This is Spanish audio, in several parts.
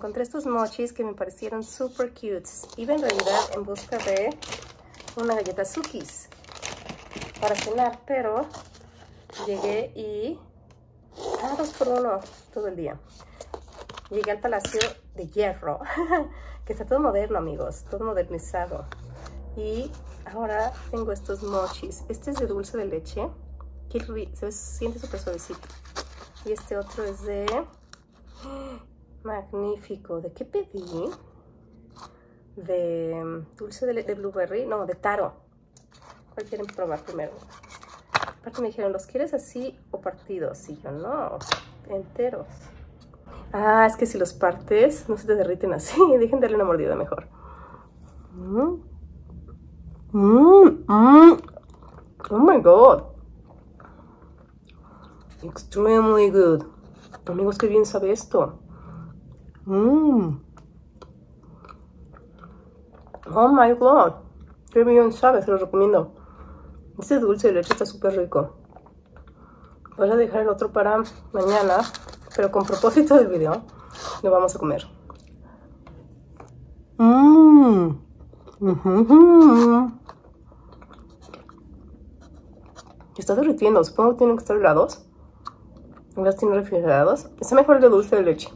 encontré estos mochis que me parecieron super cutes. Iba en realidad en busca de una galleta Sukis para cenar, pero llegué y... 2 por 1 todo el día. Llegué al Palacio de Hierro, que está todo moderno, amigos, todo modernizado. Y ahora tengo estos mochis. Este es de dulce de leche, que se siente súper suavecito. Y este otro es de... magnífico. ¿De qué pedí? De dulce de blueberry, no, de taro. ¿Cuál quieren probar primero? Aparte me dijeron, ¿los quieres así o partidos? Y yo, no, enteros. Es que si los partes, no se te derriten así. Dejen darle una mordida mejor. Oh my god. Extremely good. Amigos, qué bien sabe esto. Oh my god. Qué bien sabe, se lo recomiendo. Este dulce de leche está súper rico. Voy a dejar el otro para mañana, pero con propósito del video, lo vamos a comer. Está derritiendo, supongo que tienen que estar helados. Los tienen refrigerados. Está mejor el de dulce de leche.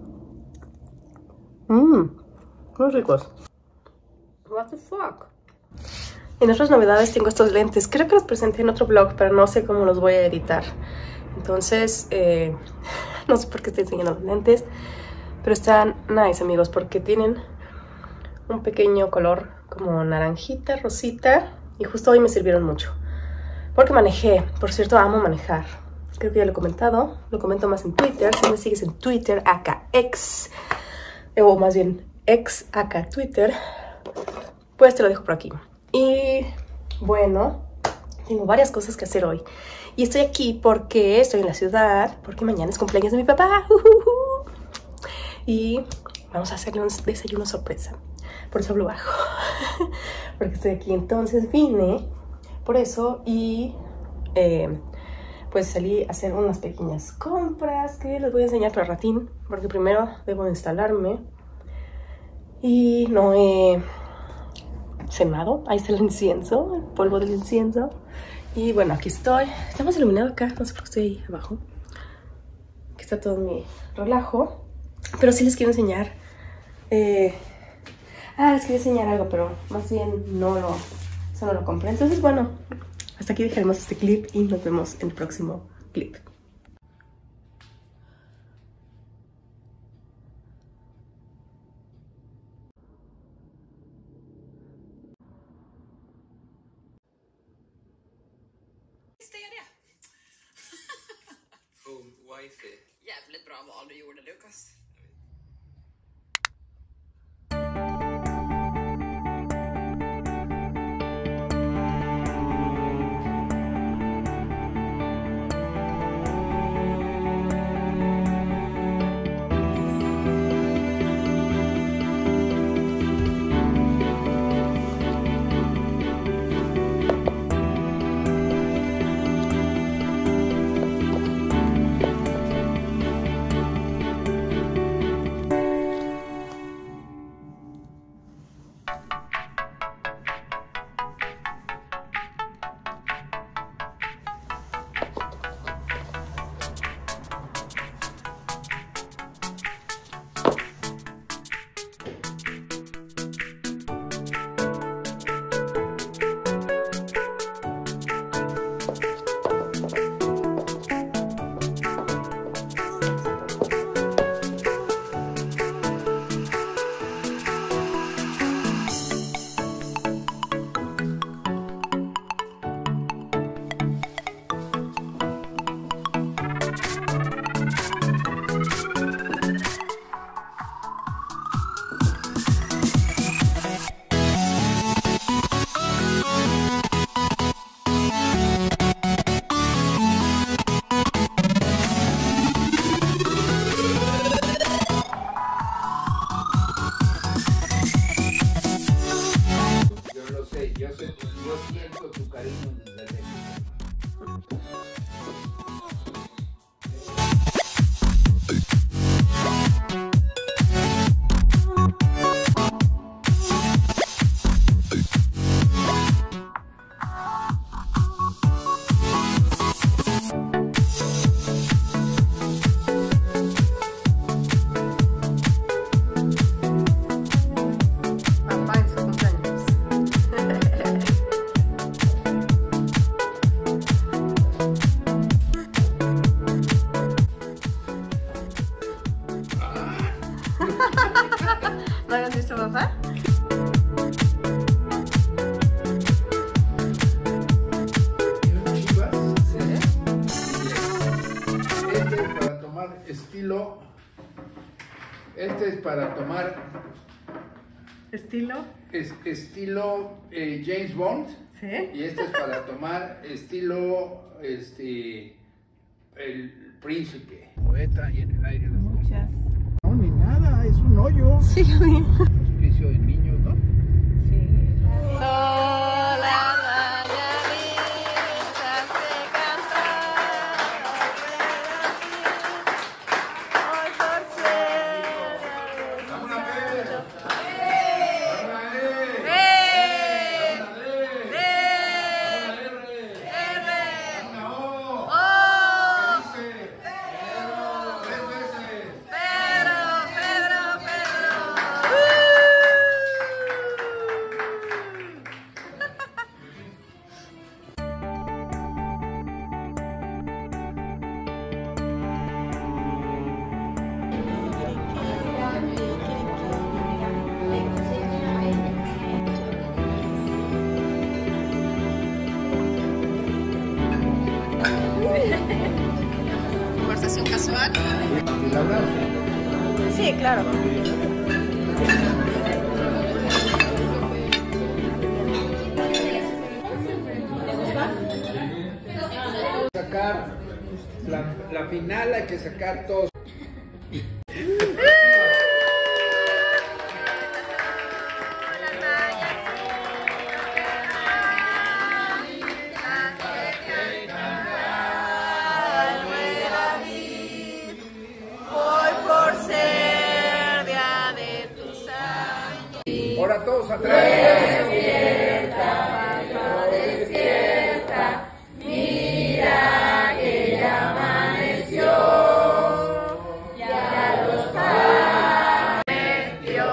Muy ricos. What the fuck. En otras novedades tengo estos lentes. Creo que los presenté en otro vlog, pero no sé cómo los voy a editar. Entonces, no sé por qué estoy enseñando los lentes. Pero están nice, amigos, porque tienen un pequeño color como naranjita, rosita. Y justo hoy me sirvieron mucho. Porque manejé. Por cierto, amo manejar. Creo que ya lo he comentado. Lo comento más en Twitter. Si me sigues en Twitter, acá ex. O más bien, ex acá Twitter. Pues te lo dejo por aquí. Y bueno, tengo varias cosas que hacer hoy. Y estoy aquí porque estoy en la ciudad, porque mañana es cumpleaños de mi papá. Y vamos a hacerle un desayuno sorpresa. Por eso hablo bajo. Porque estoy aquí. Entonces vine por eso y pues salí a hacer unas pequeñas compras que les voy a enseñar para ratín. Porque primero debo instalarme. Y no he... cenado, ahí está el incienso, el polvo del incienso. Y bueno, aquí estoy. Está más iluminado acá, no sé por qué estoy ahí abajo. Aquí está todo mi relajo. Pero sí les quiero enseñar. Les quería enseñar algo, pero más bien eso no lo compré. Entonces, bueno, hasta aquí dejaremos este clip y nos vemos en el próximo clip. Wifi. Jävligt bra val du gjorde, Lukas. Este es para tomar ¿Estilo? estilo James Bond. ¿Sí? Y este es para tomar estilo el príncipe. Poeta y en el aire. Muchas. No, ni nada, es un hoyo. Sí, yo vi. Hospicio de niños, ¿no? Sí. Sola mañanita se canta. Hoy por ser. ¡Vamos a ver! Conversación casual. ¿El abrazo? Sí, claro. Sacar la final, hay que sacar todos. Ahora todos atrás. Despierta, despierta, mira que ya amaneció, ya los prometió.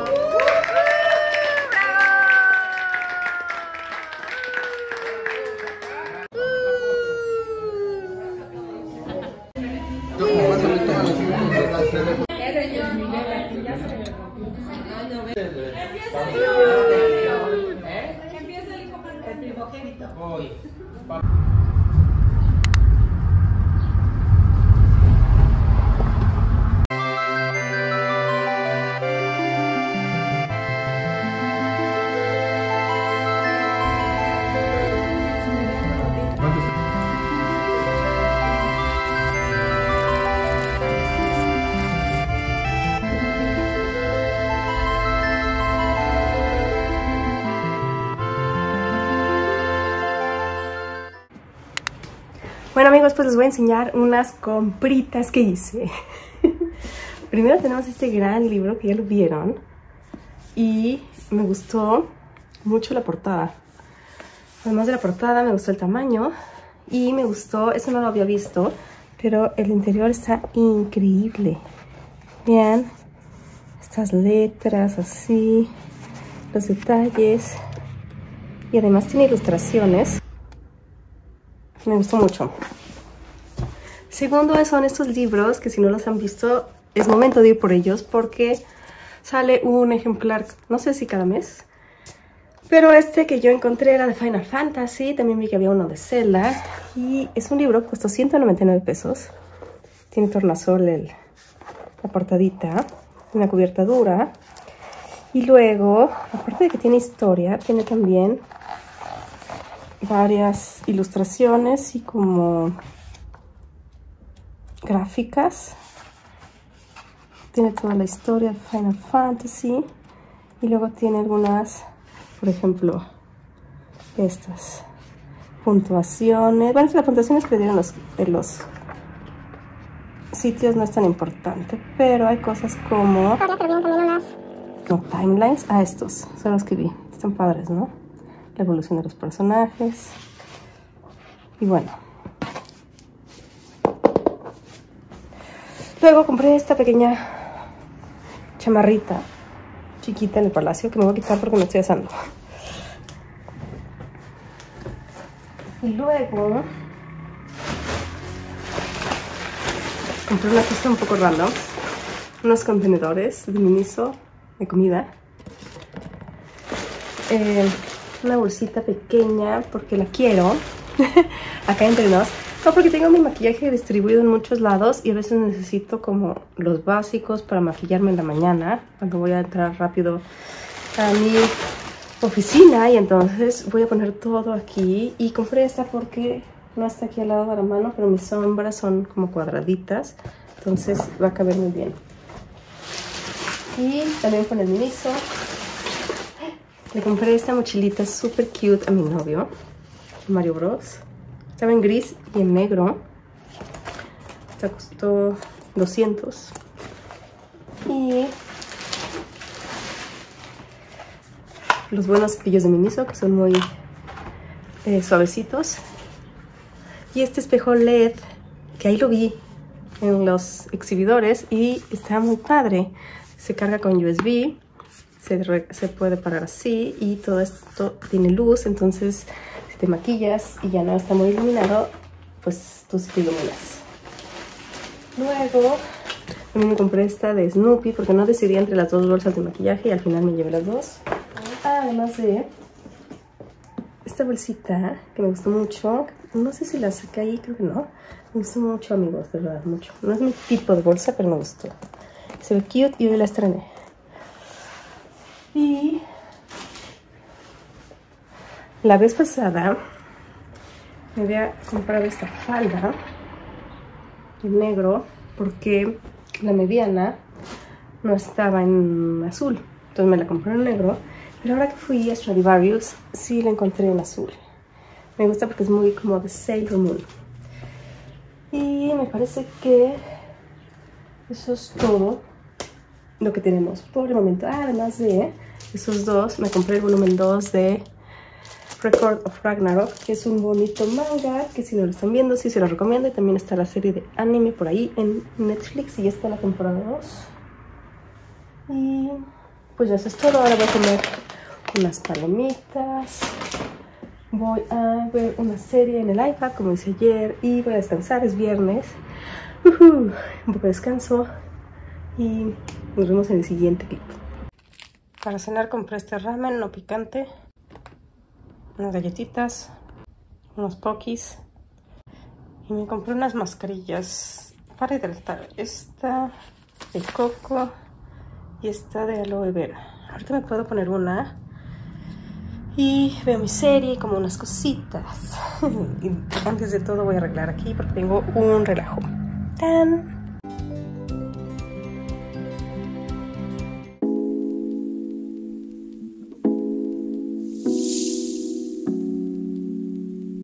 Empieza el primogénito. Bueno amigos, pues les voy a enseñar unas compritas que hice. Primero tenemos este gran libro que ya lo vieron y me gustó mucho la portada. Además de la portada me gustó el tamaño y me gustó, eso no lo había visto, pero el interior está increíble. Vean estas letras así, los detalles y además tiene ilustraciones. Me gustó mucho. Segundo son estos libros que si no los han visto es momento de ir por ellos porque sale un ejemplar, no sé si cada mes, pero este que yo encontré era de Final Fantasy. También vi que había uno de Zelda y es un libro que costó 199 pesos. Tiene tornasol la portadita, una cubierta dura y luego, aparte de que tiene historia, tiene también varias ilustraciones y como gráficas. Tiene toda la historia de Final Fantasy y luego tiene algunas, por ejemplo, estas puntuaciones. Bueno, las puntuaciones que le dieron en los sitios no es tan importante, pero hay cosas como no, timelines. Estos son los que vi, están padres, ¿no? La evolución de los personajes. Y bueno. Luego compré esta pequeña chamarrita chiquita en el palacio que me voy a quitar porque me estoy asando. Y luego compré una cosa un poco random. Unos contenedores de Miniso de comida. una bolsita pequeña porque la quiero. Acá entre nos. No, porque tengo mi maquillaje distribuido en muchos lados y a veces necesito como los básicos para maquillarme en la mañana cuando voy a entrar rápido a mi oficina, y entonces voy a poner todo aquí. Y compré esta porque no está aquí al lado de la mano, pero mis sombras son como cuadraditas, entonces va a caber muy bien. Y también con el miniso le compré esta mochilita super cute a mi novio, Mario Bros. Estaba en gris y en negro. Esta costó 200. Y los buenos cepillos de Miniso, que son muy suavecitos. Y este espejo LED, que ahí lo vi en los exhibidores y está muy padre. Se carga con USB, se puede parar así y todo esto tiene luz, entonces si te maquillas y ya no está muy iluminado, pues tú sí te iluminas. Luego también me compré esta de Snoopy porque no decidí entre las dos bolsas de maquillaje y al final me llevé las dos. Además de esta bolsita que me gustó mucho, no sé si la saqué ahí, creo que no. Me gustó mucho, amigos, de verdad, mucho. No es mi tipo de bolsa, pero me gustó. Se ve cute y hoy la estrené. Y la vez pasada me había comprado esta falda en negro porque la mediana no estaba en azul. Entonces me la compré en negro. Pero ahora que fui a Stradivarius, sí la encontré en azul. Me gusta porque es muy como de Sailor Moon. Y me parece que eso es todo lo que tenemos por el momento. Además de esos dos, me compré el volumen 2 de Record of Ragnarok, que es un bonito manga, que si no lo están viendo, sí se lo recomiendo. Y también está la serie de anime por ahí en Netflix y ya está la temporada 2. Y pues ya eso es todo. Ahora voy a comer unas palomitas, voy a ver una serie en el iPad como hice ayer y voy a descansar, es viernes. Un poco de descanso y nos vemos en el siguiente clip. Para cenar compré este ramen no picante, unas galletitas, unos pokis y me compré unas mascarillas para hidratar. Esta de coco y esta de aloe vera. Ahorita me puedo poner una y veo mi serie, como unas cositas. Y antes de todo voy a arreglar aquí porque tengo un relajo. ¡Tan!